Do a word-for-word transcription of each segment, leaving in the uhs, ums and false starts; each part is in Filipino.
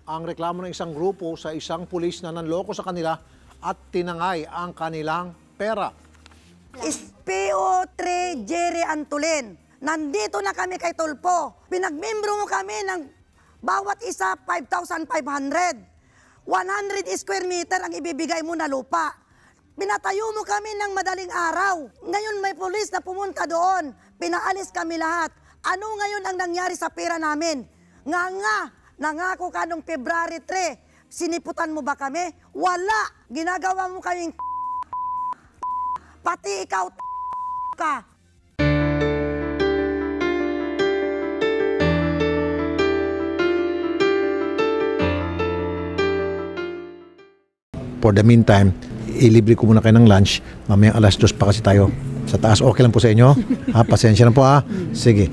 ang reklamo ng isang grupo sa isang pulis na nanloko sa kanila at tinangay ang kanilang pera. S P O three Jerry Antolin. Nandito na kami kay Tulpo. Pinagmembro mo kami ng bawat isa five thousand five hundred. one hundred square meter ang ibibigay mo na lupa. Pinatayo mo kami ng madaling araw. Ngayon may pulis na pumunta doon. Pinaalis kami lahat. Ano ngayon ang nangyari sa pera namin? Nga nga, nangako ka nung February three. Siniputan mo ba kami? Wala. Ginagawa mo kaming pati ikaw ka. For the meantime, ilibre ko muna kayo ng lunch. Mamayang alas dos pa kasi tayo sa taas. Okay lang po sa inyo? Ha, pasensya na po ha. Sige.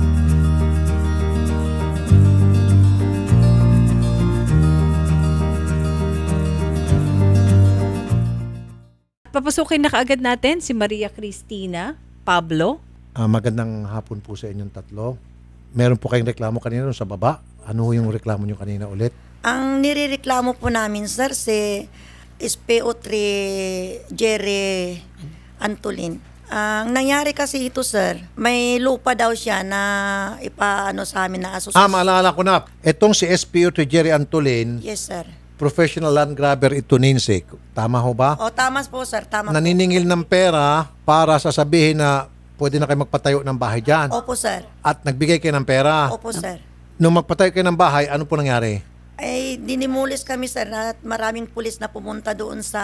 Papasukin na kaagad natin si Maria Cristina Pablo. Uh, magandang hapon po sa inyong tatlo. Meron po kayong reklamo kanina sa baba. Ano yung reklamo nyo kanina ulit? Ang nirereklamo po namin, sir, si S P O three Jerry Antolin. Ang nangyari kasi ito, sir, may lupa daw siya na ipaano sa amin na asosasyon. Ah, maalala ko na. Itong si S P O three Jerry Antolin, yes, sir. Professional land grabber ito Ninsik. Tama ho ba? O, tama po, sir. Tama Naniningil po. ng pera para sasabihin na pwede na kayo magpatayo ng bahay dyan. Opo, sir. At nagbigay kayo ng pera. Opo, sir. Nung magpatayo kayo ng bahay, ano po nangyari? Ay, dinimulis kami, sir, at maraming pulis na pumunta doon sa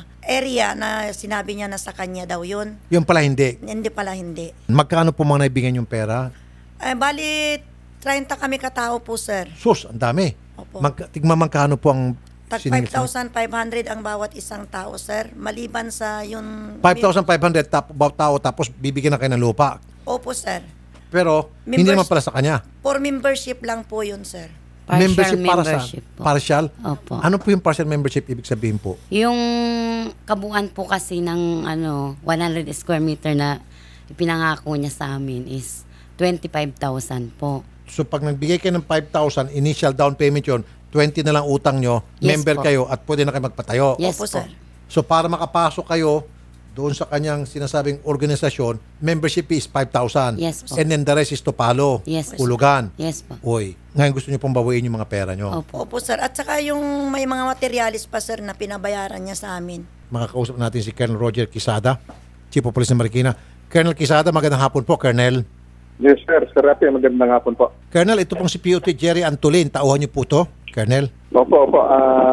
area na sinabi niya na sa kanya daw yun. Yung pala hindi. Hindi pala hindi. Magkano po mga naibigyan yung pera? Ay, bali, thirty kami katao po, sir. Sus, ang dami. Opo. Mag, tigma magkano po ang Tag five thousand five hundred ang bawat isang tao, sir. Maliban sa yung... five thousand five hundred tap, bawat tao tapos bibigyan na kayo ng lupa. Opo, sir. Pero Members, hindi naman pala sa kanya. For membership lang po yun, sir. Partial membership para membership sa po. partial? Opo. Ano po yung partial membership ibig sabihin po? Yung kabuuan po kasi ng ano one hundred square meter na ipinangako niya sa amin is twenty-five thousand po. So pag nagbigay kayo ng five thousand, initial down payment yon, twenty na lang utang nyo, Yes member po. kayo at pwede na kayo magpatayo. Yes Opo, po. sir. So para makapasok kayo doon sa kanyang sinasabing organisasyon, membership fee is five thousand. Yes po. And then the rest is to palo, Yes po. ulugan. Yes po. Uy, ngayon gusto niyo pong bawiin yung mga pera nyo. Opo. Opo, sir. At saka yung may mga materialis pa, sir, na pinabayaran niya sa amin. Makakausap natin si Colonel Roger Quisada, Chief of Police ng Marikina. Colonel Quisada, magandang hapon po, Colonel. Yes, sir. Sir Rapi, magandang hapon po. Colonel, ito pong si P O three Jerry Antolin. Tauhan niyo po to, Colonel. Opo, opo.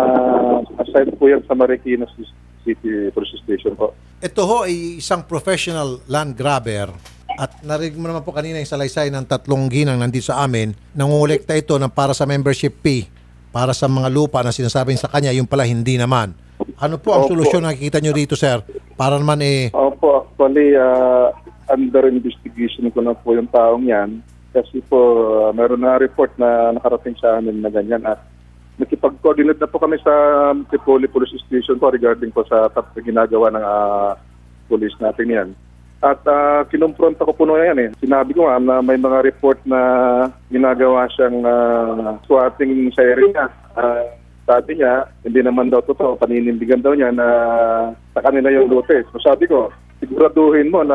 Uh, aside po yan sa Marikina City Police Station po. Ito ho ay isang professional land grabber at narinig mo naman po kanina yung salaysay ng tatlong ginang nandito sa amin. Nangungulekta ito ng para sa membership fee, para sa mga lupa na sinasabing sa kanya, yung pala hindi naman. Ano po ang Opo. solusyon na nakikita nyo dito, sir? Para naman eh... Opo, actually, uh, under investigation ko na po yung taong yan. Kasi po, uh, meron na report na nakarating sa amin na ganyan. At nakipag-coordinate na po kami sa Tripoli Police Station po regarding po sa tap na ginagawa ng uh, police natin yan. At uh, kinumpronta ko po na yan eh. Sinabi ko nga na may mga report na ginagawa siyang uh, swatting sa area. Uh, sabi niya, hindi naman daw totoo, paninindigan daw niya na sa kanila yung lote. So sabi ko, siguraduhin mo na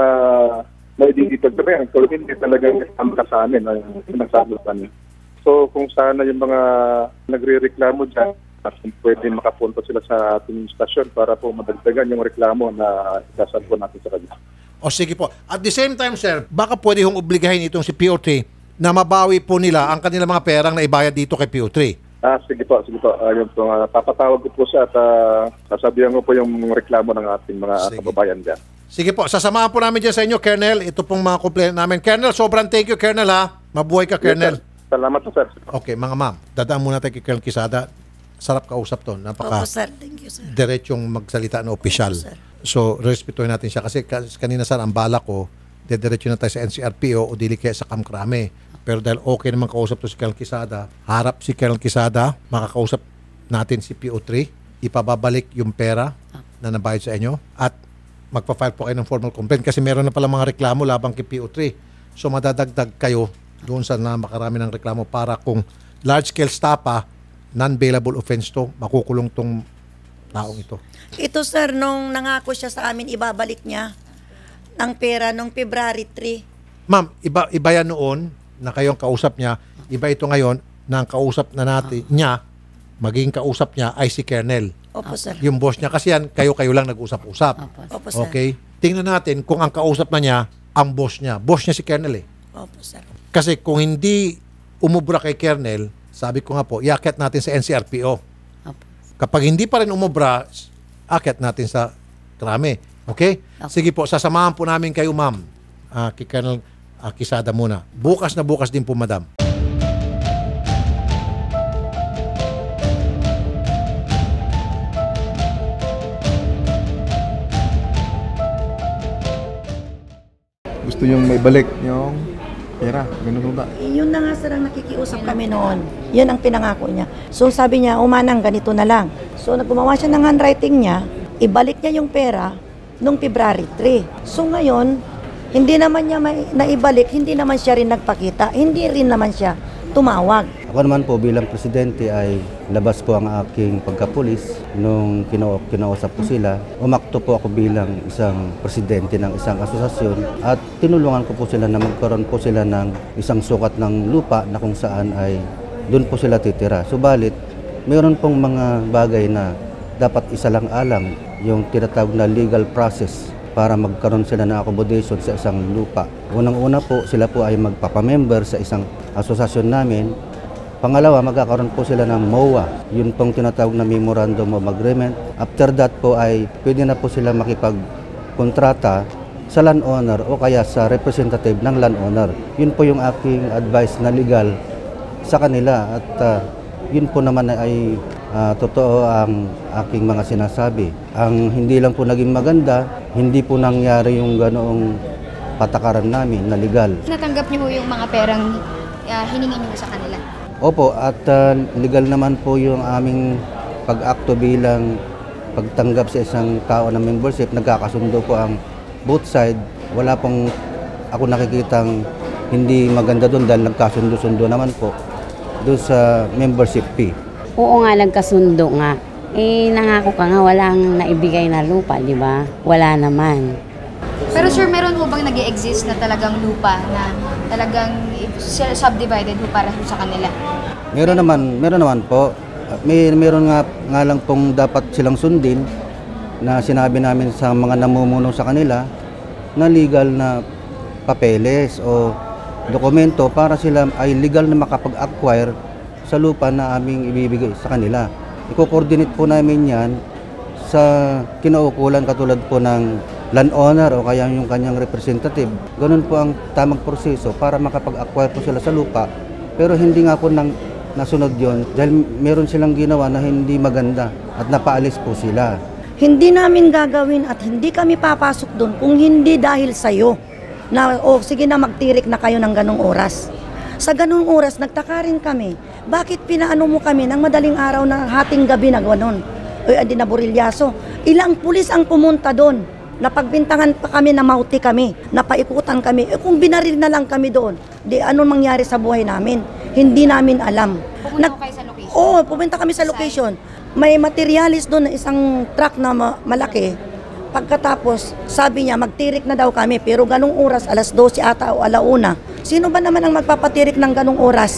may dito ka rin. So hindi talagang kasama sa amin na nagsasalutan niya. So kung sana yung mga nagre-reklamo dyan, pwede makapunta sila sa ating stasyon para po madagdagan yung reklamo na dasal po natin sa kanila. O sige po. At the same time, sir, baka pwede hong obligahin itong si P O three na mabawi po nila ang kanilang mga perang na ibayad dito kay P O three. Ah, sige po, sige po. Ayun po, uh, papatawag ko po siya at uh, sasabihan ko po yung reklamo ng ating mga Sige. kababayan dyan. Sige po, sasamahan po namin dyan sa inyo, Colonel. Ito pong mga complaint namin. Colonel, sobrang thank you, Colonel, ha. Mabuhay ka, Colonel. Yes, sir. Salamat po, sir. Okay, mga ma'am, dadaan muna tayo kay Colonel Quisada. Sarap kausap to. Napaka Opo, sir. Thank you, sir. diretsong magsalita na opisyal. Opo, sir. So, respetuhin natin siya. Kasi kanina, sir, ang bala ko, dediretso na tayo sa N C R P O o dili kaya sa Kamkrame. Pero dahil okay naman kausap to si Colonel Quisada, harap si Colonel Quisada, makakausap natin si P O three, ipababalik yung pera na nabayad sa inyo at magpa-file po kayo ng formal complaint kasi meron na pala mga reklamo labang kay P O three. So madadagdag kayo doon sa na makarami ng reklamo para kung large-scale stapa, non-bailable offense to, makukulong tong taong ito. Ito sir, nung nangako siya sa amin, ibabalik niya ang pera nung February three. Ma'am, iba, iba yan noon na kayong kausap niya, iba ito ngayon na ang kausap na natin niya, maging kausap niya ay si Colonel. Opo sir. Yung boss niya, kasi yan, kayo-kayo lang nag-usap-usap. Opo. Opo sir. Okay? Tingnan natin kung ang kausap na niya, ang boss niya. Boss niya si Colonel eh. Opo sir. Kasi kung hindi umubra kay Colonel, sabi ko nga po, iakyat natin sa N C R P O. Opo. Kapag hindi pa rin umubra, akyat natin sa krame. Okay? Okay. Sige po, sasamahan po namin kayo, ma'am. Uh, kay Colonel uh, Quezada muna. Bukas na bukas din po, madam. Gusto yung may balik yung pera, ganun ba? Yun na nga sir ang nakikiusap kami noon. Yun ang pinangako niya. So sabi niya, umanang ganito na lang. So naggumawa siya ng handwriting niya, ibalik niya yung pera nung February three. So ngayon, hindi naman niya may, naibalik, hindi naman siya rin nagpakita, hindi rin naman siya tumawag. Ako naman po bilang presidente ay labas po ang aking pagkapulis nung kina- kinausap po sila. Umakto po ako bilang isang presidente ng isang asosasyon at tinulungan ko po sila na magkaroon po sila ng isang sukat ng lupa na kung saan ay doon po sila titira. Subalit, mayroon pong mga bagay na dapat isalang-alang yung tinatawag na legal process para magkaroon sila ng accommodation sa isang lupa. Unang-una po, sila po ay magpapamember sa isang asosasyon namin. Pangalawa, magkakaroon po sila ng M O A, yun pong tinatawag na Memorandum of Agreement. After that po ay pwede na po sila makipagkontrata sa landowner o kaya sa representative ng landowner. Yun po yung aking advice na legal sa kanila at uh, yun po naman ay uh, totoo ang aking mga sinasabi. Ang hindi lang po naging maganda, hindi po nangyari yung ganoong patakaran namin na legal. Natanggap niyo po yung mga perang uh, hiningin niyo sa kanila? Opo, at uh, legal naman po yung aming pag-akto bilang pagtanggap sa isang tao na membership. Nagkakasundo po ang both side. Wala pong ako nakikitang hindi maganda doon dahil nagkasundo-sundo naman po doon sa membership fee. Oo nga, nagkasundo nga. Eh, nangako ka nga, walang naibigay na lupa, di ba? Wala naman. Pero sir, meron po bang nag-i-exist na talagang lupa na talagang subdivided po para sa kanila? Meron naman, meron naman po. May meron nga nga lang pong dapat silang sundin na sinabi namin sa mga namumuno sa kanila na legal na papeles o dokumento para sila ay legal na makapag-acquire sa lupa na aming ibibigay sa kanila. I-coordinate po namin yan sa kinaukulan katulad po ng landowner o kaya yung kanyang representative. Ganun po ang tamang proseso para makapag-acquire po sila sa lupa. Pero hindi nga po nang nasunod yon dahil meron silang ginawa na hindi maganda at napaalis po sila. Hindi namin gagawin at hindi kami papasok doon kung hindi dahil sa'yo. Na, o oh, sige na magtirik na kayo ng ganong oras. Sa ganong oras, nagtaka rin kami. Bakit pinaano mo kami ng madaling araw na hating gabi na gano'n? O adi na Borilyaso. Ilang pulis ang pumunta doon. Napagbintangan pa kami na mauti kami. Napaikutan kami. E kung binaril na lang kami doon, di anong mangyari sa buhay namin? Hindi namin alam. Pumunta ko kayo sa location? Oo, pumunta kami sa location. May materialis doon na isang truck na ma- malaki. Pagkatapos, sabi niya, magtirik na daw kami. Pero ganong oras, alas dose ata o alauna. Sino ba naman ang magpapatirik ng ganong oras?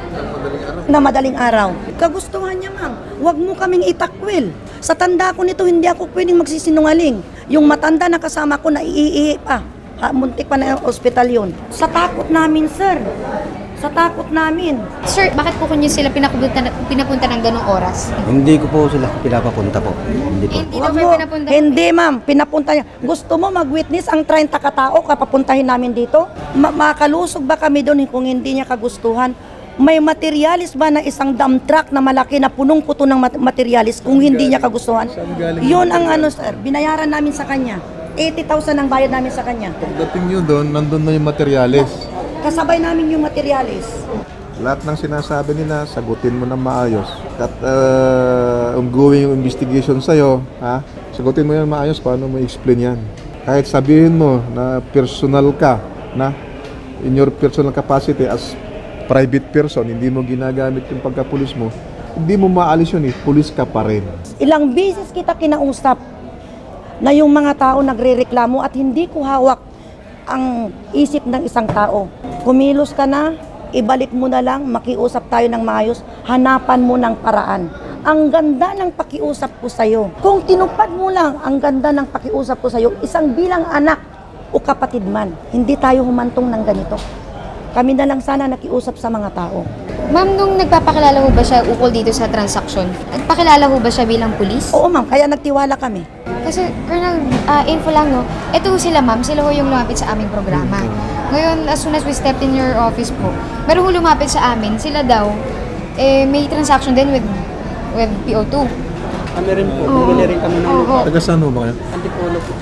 Na madaling araw. Kagustuhan niya, ma'am. Huwag mo kaming itakwil. Sa tanda ko nito, hindi ako pwedeng magsisinungaling. Yung matanda na kasama ko, naiihi pa. Ha, muntik pa na yung ospital yun. Sa takot namin, sir. Sa takot namin. Sir, bakit po kunyo sila pinapunta, pinapunta ng ganong oras? Hindi ko po sila pinapapunta po. Hindi po. Hindi Huwag daw mo. kayo pinapunta. Hindi, ma'am. Pinapunta niya. Gusto mo mag-witness ang treinta katao kapapuntahin namin dito? Ma- makalusog ba kami doon kung hindi niya kagustuhan? May materialis ba na isang dump truck na malaki na punong-puto ng mat- materialis kung hindi niya kagustuhan? Yun ang ano, sir. Binayaran namin sa kanya. eighty thousand ang bayad namin sa kanya. Pagdating nyo doon, nandun na yung materialis. Kasabay namin yung materialis. Lahat ng sinasabi nila, sagutin mo ng maayos. At uh, ongoing yung investigation sa'yo, ha? Sagutin mo yan maayos, paano mo i-explain yan? Kahit sabihin mo na personal ka, na in your personal capacity as private person, hindi mo ginagamit yung pagkapulis mo, hindi mo maalis yun eh, pulis ka pa rin. Ilang beses kita kinausap na yung mga tao nagrereklamo at hindi ko hawak ang isip ng isang tao. Kumilos ka na, ibalik mo na lang, makiusap tayo ng maayos, hanapan mo ng paraan. Ang ganda ng pakiusap ko sa'yo. Kung tinupad mo lang ang ganda ng pakiusap ko sa'yo, isang bilang anak o kapatid man, hindi tayo humantong ng ganito. Kami na lang sana nakiusap sa mga tao. Ma'am, nung nagpapakilala ho ba siya ukol dito sa transaksyon, nagpakilala ho ba siya bilang pulis? Oo ma'am, kaya nagtiwala kami. Kasi, Colonel, uh, info lang, no? Ito ho sila, ma'am. Sila ho yung lumapit sa aming programa. Ngayon, as soon as we stepped in your office po, meron ho lumapit sa amin. Sila daw, eh, may transaction din with with P O two. Kami rin po, Oo. bumili rin kami ng Oo. Taga saan ho ba kayo? Antipolo po.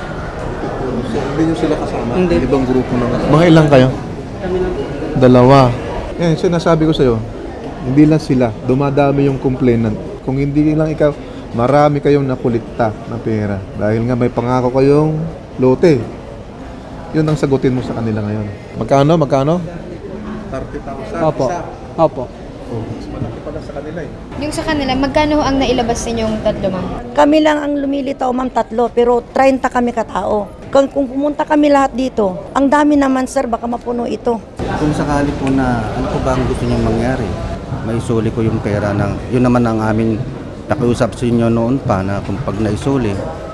Hindi nyo sila kasama? Hindi. Ibang grupo na. Mga ilang kayo? Kami lang po. Dalawa. Yan, sinasabi ko sa'yo, hindi lang sila, dumadami yung complainant. Kung hindi lang ikaw, marami kayong nakulikta na pera. Dahil nga may pangako kayong lote. Yun ang sagutin mo sa kanila ngayon. Magkano? Magkano? thirty thousand. Opo. Opo. Oh, mas malaki pala sa kanila eh. Yung sa kanila, magkano ho ang nailabas ninyong tatlo, ma'am? Kami lang ang lumilitaw, ma'am, tatlo, pero thirty kami katao. Kung, kung pumunta kami lahat dito, ang dami naman, sir, baka mapuno ito. Kung sakali po na ano po ba ang gusto niyang mangyari, maisuli ko yung pera ng, yun naman ang aming nakiusap sa inyo noon pa na kung pag naisuli,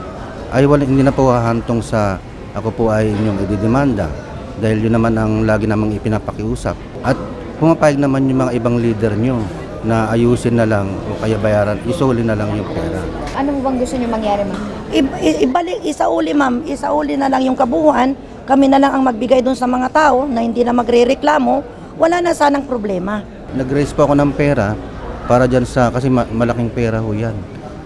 ay wala, hindi na po hahantong sa ako po ay inyong ididemanda dahil yun naman ang lagi namang ipinapakiusap. At pumapayag naman yung mga ibang leader nyo na ayusin na lang o kaya bayaran, isuli na lang yung pera. Ano ho bang gusto niyo mangyari, ma'am? I- i- ibalik, isauli, ma'am, isauli na lang yung kabuuan, kami na lang ang magbigay doon sa mga tao na hindi na magre-reklamo, wala na sanang problema. Nag-raise po ako ng pera para dyan sa, kasi ma- malaking pera ho yan.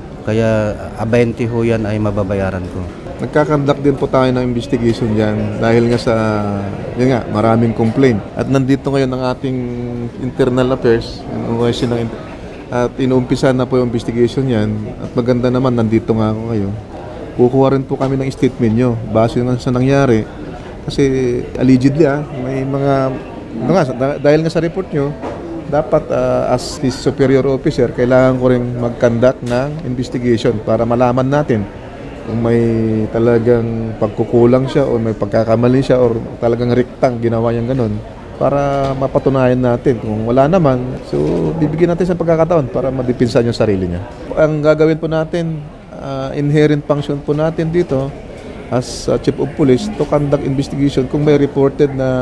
Kaya a twenty ho yan ay mababayaran ko. Nagkakandak din po tayo ng investigation dyan dahil nga sa, yun nga, maraming complaint. At nandito ngayon ang ating internal affairs, ang O S C ng, at inuumpisa na po yung investigation yan. At maganda naman, nandito nga ako ngayon. Kukuha rin po kami ng statement nyo, base nga sa nangyari. Kasi allegedly, ah, may mga, ano nga, dahil nga sa report nyo, dapat uh, as his superior officer, kailangan ko rin mag-conduct ng investigation para malaman natin kung may talagang pagkukulang siya o may pagkakamali siya o talagang riktang ginawa niyang ganun para mapatunayan natin. Kung wala naman, so bibigyan natin sa pagkakataon para madipinsan yung sarili niya. Ang gagawin po natin, uh, inherent function po natin dito as uh, Chief of Police to conduct investigation kung may reported na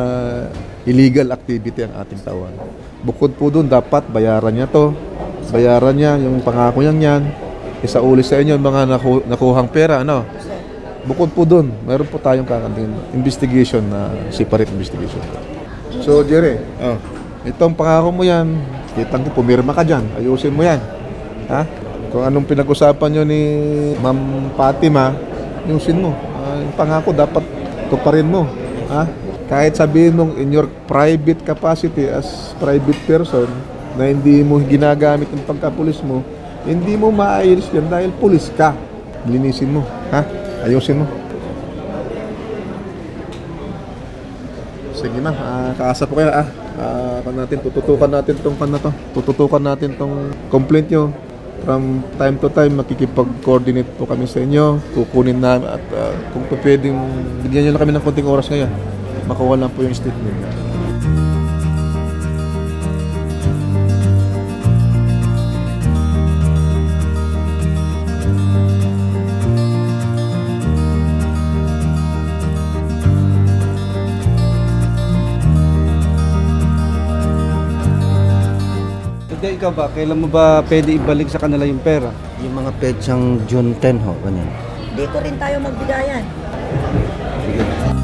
illegal activity ang ating tauhan. Bukod po doon, dapat bayaran niya to, bayaran niya yung pangako niyan yan, isauli sa inyo yung mga naku- nakuhang pera, ano? Bukod po doon, mayroon po tayong kakanting investigation na separate investigation. So, Jerry, oh, itong pangako mo yan, kitang pumirma ka dyan, ayusin mo yan. Ha? Kung anong pinag-usapan nyo ni Ma'am Fatima, ayusin mo. Uh, yung pangako, dapat tuparin mo. Ha? Kahit sabihin mong in your private capacity as private person na hindi mo ginagamit yung pagkapulis mo, hindi mo maayos yan dahil pulis ka. Linisin mo, ha? Ayusin mo. Sige ma'am, uh, kaasa po kayo, ah. Uh, natin, tututukan natin tong pan na to. Tututukan natin tong complaint nyo. From time to time, makikipag-coordinate po kami sa inyo. Kukunin na at uh, kung pwedeng bigyan nyo lang kami ng konting oras ngayon. Makuha lang po yung statement. Hindi, ikaw ba? Kailan mo ba pwede ibalik sa kanila yung pera? Yung mga petsang June ten ho, ganyan. Dito rin tayo magbigayan. Sige.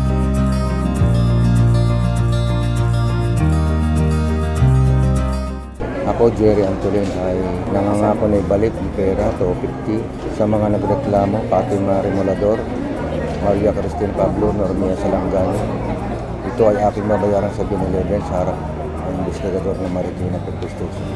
Ako, Jerry Antolin, ay nangangako na ibalik ang pera, two fifty, sa mga nagreklamo, Fatima Remolador, Maria Cristina Pablo, Normia Salangani. Ito ay aking mabayaran sa June eleven sa harap ng investigador ng Marikina Police Station.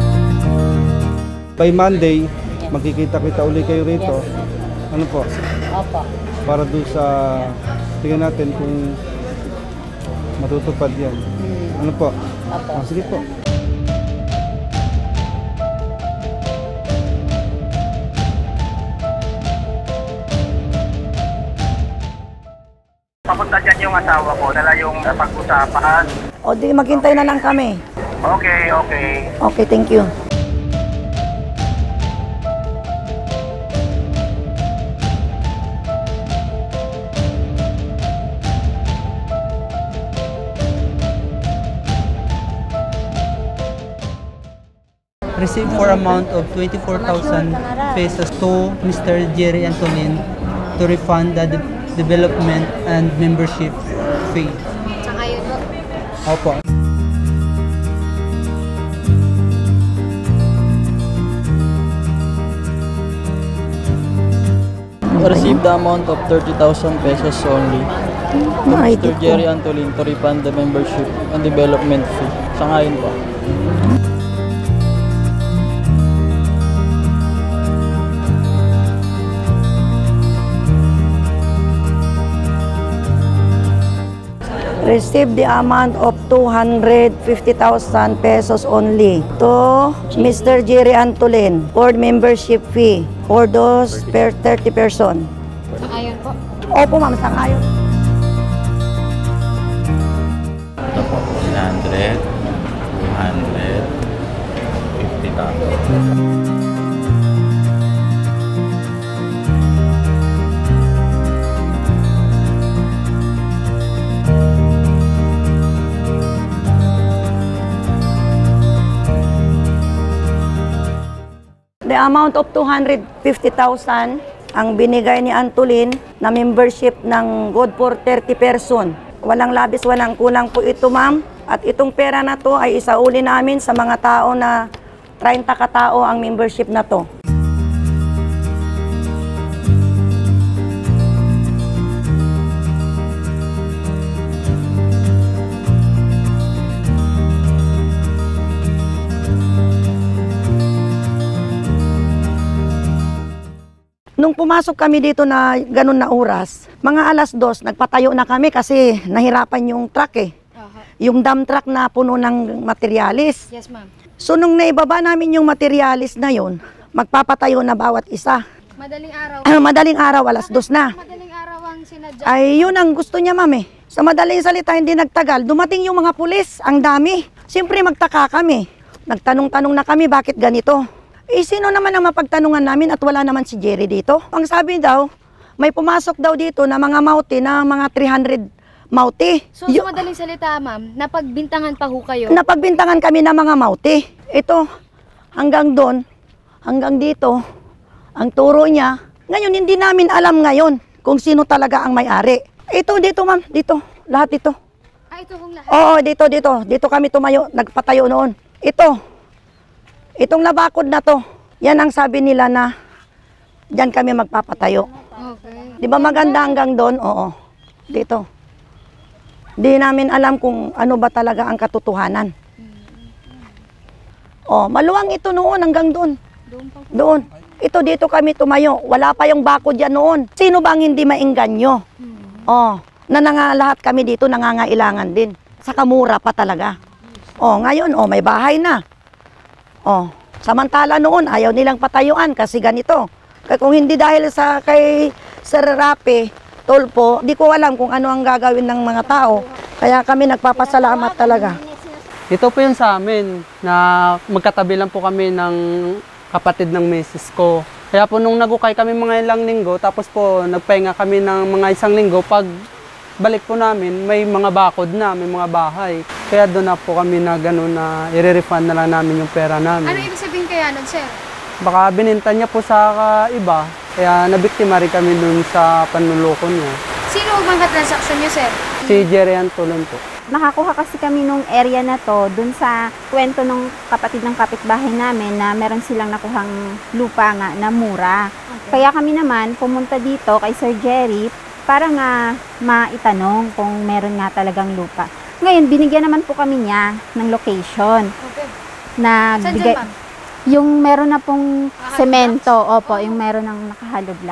By Monday, magkikita-kita uli kayo rito. Ano po? Opo. Para doon sa, tingnan natin kung matutupad yan. Ano po? Opo. Ah, sige po. Papunta dyan yung asawa ko, dala yung pag-usapan. O di maghintay na lang kami. Okay, okay. Okay, thank you. Received for amount of twenty-four thousand pesos to Mister Jerry Antolin to refund the de- development and membership fee. Tsaka yun po. Opo. Received the amount of thirty thousand pesos only to Ay, Mister di ko. Jerry Antolin to refund the membership and development fee. Sangayon po. Received the amount of two hundred fifty thousand pesos only to Mister Jerry Antolin for membership fee for those per thirty person. Ayon po. Opo, ma'am, sangayon. Ito po, one hundred, two hundred fifty thousand. The amount of two hundred fifty thousand ang binigay ni Antolin na membership ng good for thirty person. Walang labis, walang kulang po ito, ma'am. At itong pera na to ay isauli namin sa mga tao na thirty katao ang membership na to. Nung pumasok kami dito na ganun na oras, mga alas dos, nagpatayo na kami kasi nahirapan yung truck eh. Yung dump truck na puno ng materialis. Yes, ma'am. So nung naibaba namin yung materialis na yon, magpapatayo na bawat isa. Madaling araw. Madaling araw, alas dos na. Madaling araw ang sinadya. Ay, yun ang gusto niya, ma'am eh. Sa madaling salita, hindi nagtagal. Dumating yung mga pulis, ang dami. Siyempre magtaka kami. Nagtanong-tanong na kami, bakit ganito? Eh, sino naman ang mapagtanungan namin at wala naman si Jerry dito? Ang sabi daw, may pumasok daw dito na mga mauti na mga three hundred mauti. So, sa madaling salita, ma'am, napagbintangan pa ho kayo? Napagbintangan kami ng mga mauti. Ito, hanggang doon, hanggang dito, ang turo niya. Ngayon, hindi namin alam ngayon kung sino talaga ang may-ari. Ito, dito, ma'am, dito, lahat ito. Ah, ito hong lahat? Oo, dito, dito. Dito kami tumayo, nagpatayo noon. Ito. Itong labakod na to, yan ang sabi nila na diyan kami magpapatayo. Okay. Di ba maganda hanggang doon? Oo. Dito. Di namin alam kung ano ba talaga ang katotohanan. Oh, maluwang ito noon hanggang doon. Doon. Ito dito kami tumayo. Wala pa yung bakod yan noon. Sino bang hindi maingganyo? Oh, na nanga, lahat kami dito nangangailangan din. Sa kamura pa talaga. Oh, ngayon, oh, may bahay na. Oh, samantala noon ayaw nilang patayuan kasi ganito. Kaya kung hindi dahil sa kay Sir Rapi Tulfo, di ko alam kung ano ang gagawin ng mga tao. Kaya kami nagpapasalamat talaga. Ito po yung sa amin na magkatabi lang po kami ng kapatid ng misis ko. Kaya po nung nagukay kami mga ilang linggo, tapos po nagpahinga kami ng mga isang linggo, pag balik po namin, may mga bakod na, may mga bahay. Kaya doon na po kami na gano'n na i-refund na lang namin yung pera namin. Ano ibig sabihin kaya nun, sir? Baka bininta niya po sa iba, kaya nabiktima rin kami doon sa panluloko niya. Sino ang mga transaksyon niyo, sir? Si Jerry Antolin po. Nakakuha kasi kami nung area na to dun sa kwento ng kapatid ng kapitbahay namin na meron silang nakuhang lupa nga na mura. Okay. Kaya kami naman pumunta dito kay Sir Jerry para nga maitanong kung meron nga talagang lupa. Ngayon, binigyan naman po kami niya ng location. Okay. Na Saan bigay, dyan, ma'am? yung meron na pong Nakahalo semento, opo, yung meron ng nakahalo blocks.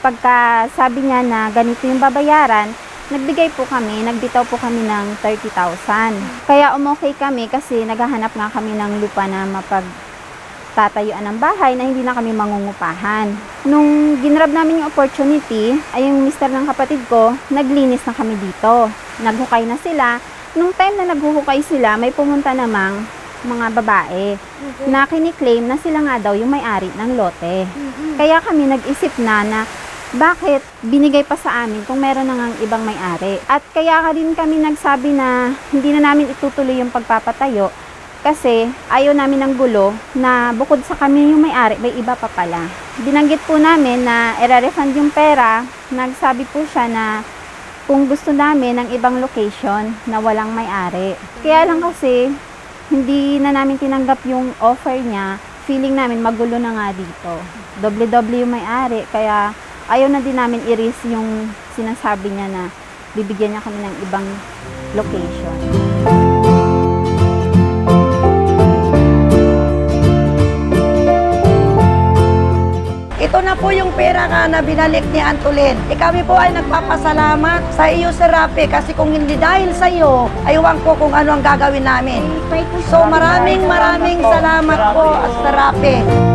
pagka sabi niya na ganito yung babayaran, nagbigay po kami, nagbitaw po kami ng thirty thousand. Kaya umokay kami kasi naghahanap nga kami ng lupa na mapagtatayuan ng bahay na hindi na kami mangungupahan. Nung ginrab namin yung opportunity, ay yung mister ng kapatid ko, naglinis na kami dito. Naghukay na sila. Nung time na naghuhukay sila, may pumunta namang mga babae okay. na kiniklaim na sila nga daw yung may-ari ng lote. Mm-hmm. Kaya kami nag-isip na na bakit binigay pa sa amin kung meron na ngang ibang may-ari. At kaya ka din kami nagsabi na hindi na namin itutuloy yung pagpapatayo kasi ayaw namin ng gulo na bukod sa kami yung may-ari, may iba pa pala. Binanggit po namin na i-refund yung pera. Nagsabi po siya na kung gusto namin ng ibang location na walang may-ari. Kaya lang kasi hindi na namin tinanggap yung offer niya, feeling namin magulo na nga dito. Doble-doble yung may-ari, kaya ayaw na din namin i-risk yung sinasabi niya na bibigyan niya kami ng ibang location. Ito na po yung pera nga na binalik ni Antolin. E kami po ay nagpapasalamat sa iyo, Sir Rafi, kasi kung hindi dahil sa iyo, aywan ko kung ano ang gagawin namin. So maraming maraming salamat po, Sir Rafi.